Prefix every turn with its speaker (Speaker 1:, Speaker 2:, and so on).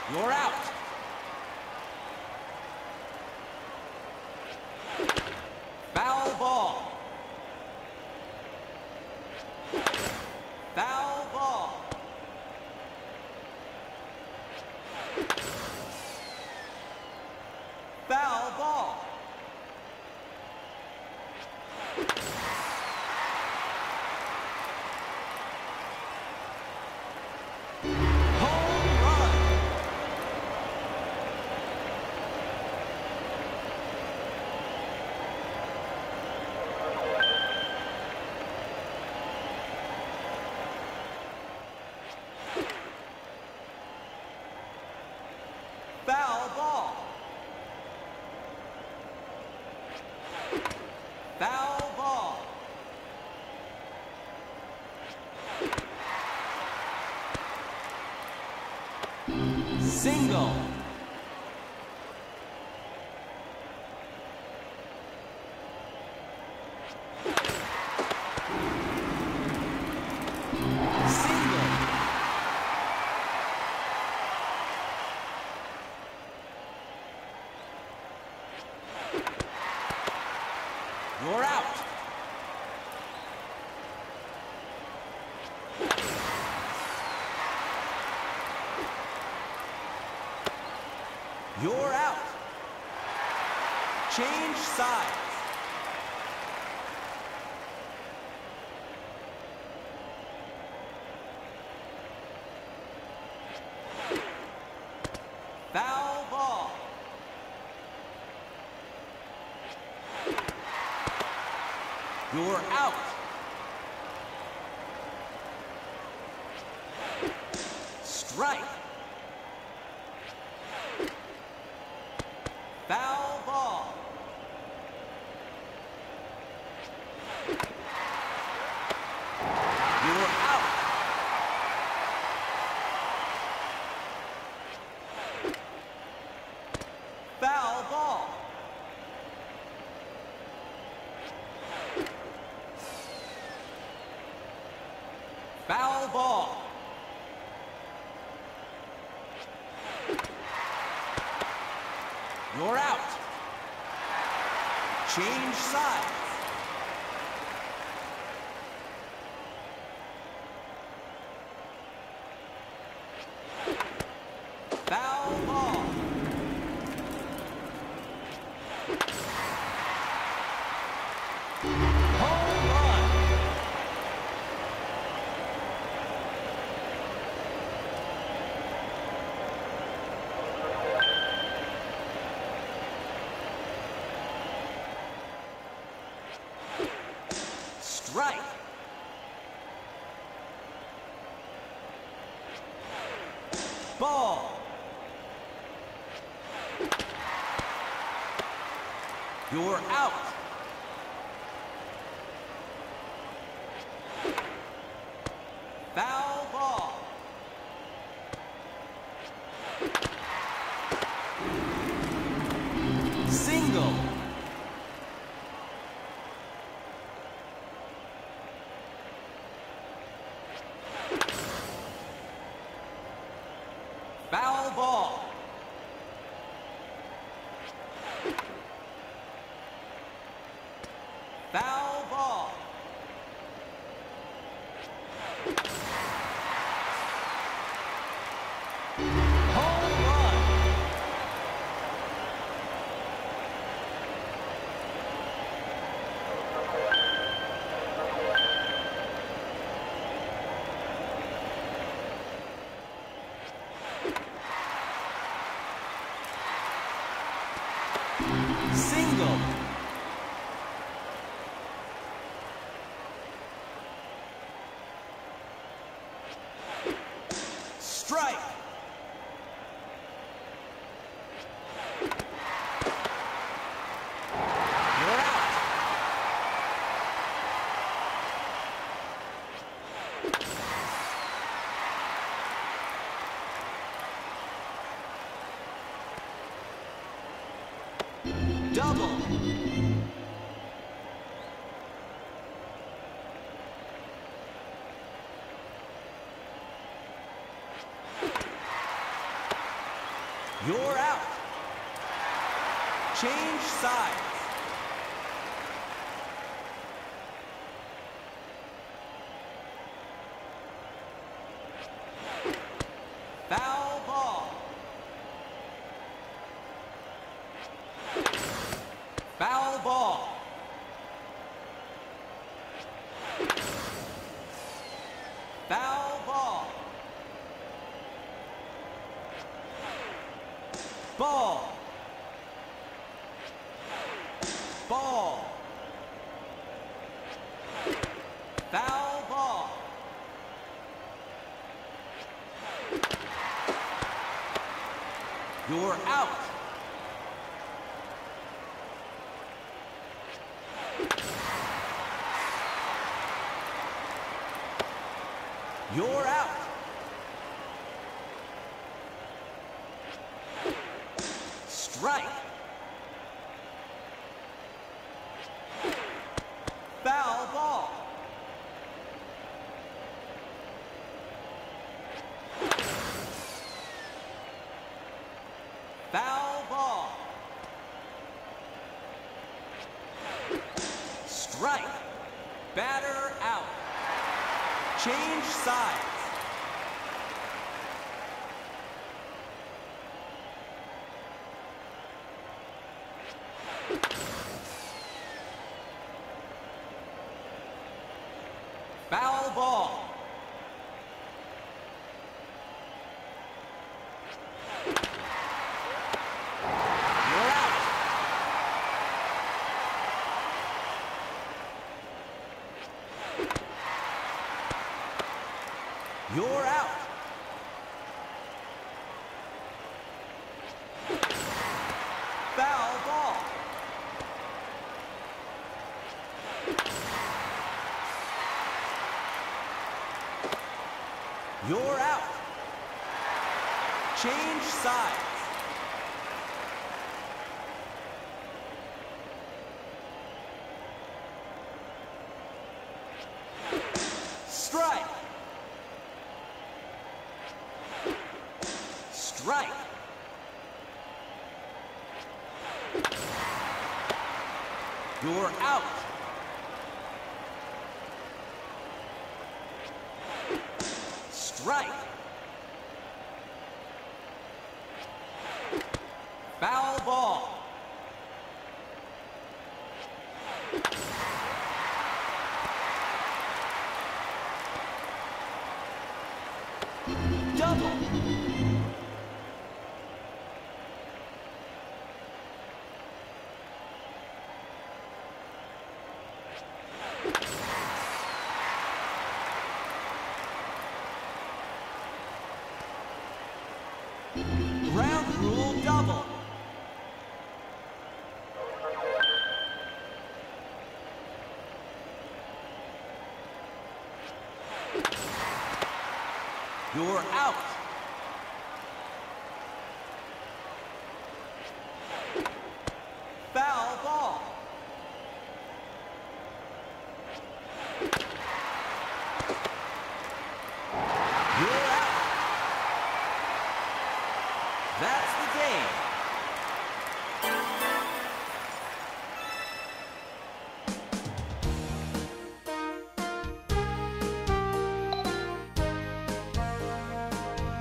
Speaker 1: You're out. Foul ball. Foul ball. Foul ball. Home run. Foul ball. Foul ball. Single. Single. You're out. You're out. Change sides. Foul ball. You're out. Strike. Foul ball. You're out. Foul ball. Foul ball. You're out. Change sides. Foul ball. Home run. Strike. Ball. You're out. Foul ball. Single. Foul ball. Foul ball. Home run. Single. Strike. You're out. Double. You're out. Change sides. Foul ball. Foul ball. Foul ball. Ball. Ball. Foul ball. You're out. You're out. Strike. Foul ball. Foul ball. Strike. Batter out. Change sides. Foul ball. You're out. You're out. Foul ball. You're out. Change sides. Strike. Strike. You're out. Strike. Foul ball. Double. Ground rule double. You're out. Foul ball. You're out. That's the game.